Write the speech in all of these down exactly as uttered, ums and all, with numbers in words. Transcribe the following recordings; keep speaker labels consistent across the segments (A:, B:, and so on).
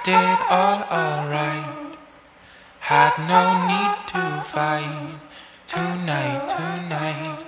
A: acted all alright. Had no need to fight. Tonight, tonight.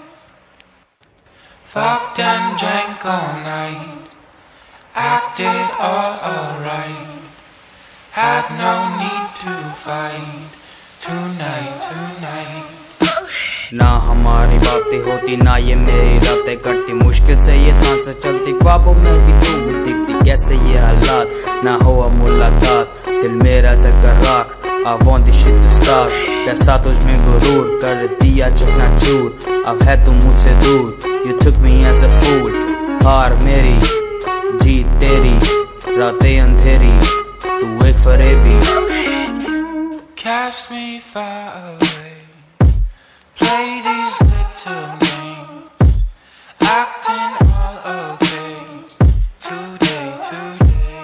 A: Fucked and drank all night. Acted all alright. Had no need to fight. Tonight, tonight.
B: ना हमारी बातें होती ना ये मेरी रातें कटती, मुश्किल से ये सांसें चलती, ख्वाबों में भी तू भी दिखती, कैसे ये हालात ना हुआ मुलाकात, दिल मेरा जलकर राख। I want this shit to stop, कैसा तुझ में गुरूर कर दिया चकनाचूर, अब है तू मुझसे दूर। You took me as a fool, हार मेरी जीत तेरी, रातें अंधेरी तू एक फरेबी।
A: Cast me far away. Play these little games, acting all okay. Today, today.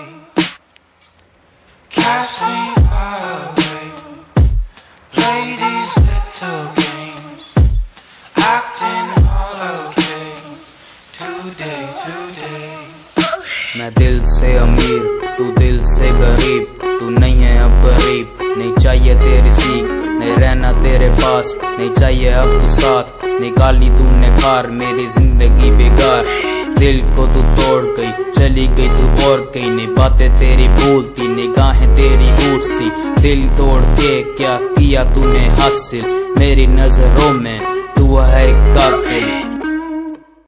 A: Cast me far away. Play these little games, acting all okay. Today, today.
B: मैं दिल से अमीर तू दिल से गरीब, तू नहीं है अब गरीब, नहीं चाहिए तेरी सीख, नहीं रहना तेरे पास, नहीं चाहिए अब तू साथ, निकाली तूने खार मेरी जिंदगी बेकार। दिल को तू तोड़ गई चली गई तू और कहीं, नहीं बातें तेरी भूलती निगाहें तेरी हूर सी, दिल तोड़ के क्या किया तूने हासिल, मेरी नजरों में तू है एक कातिल।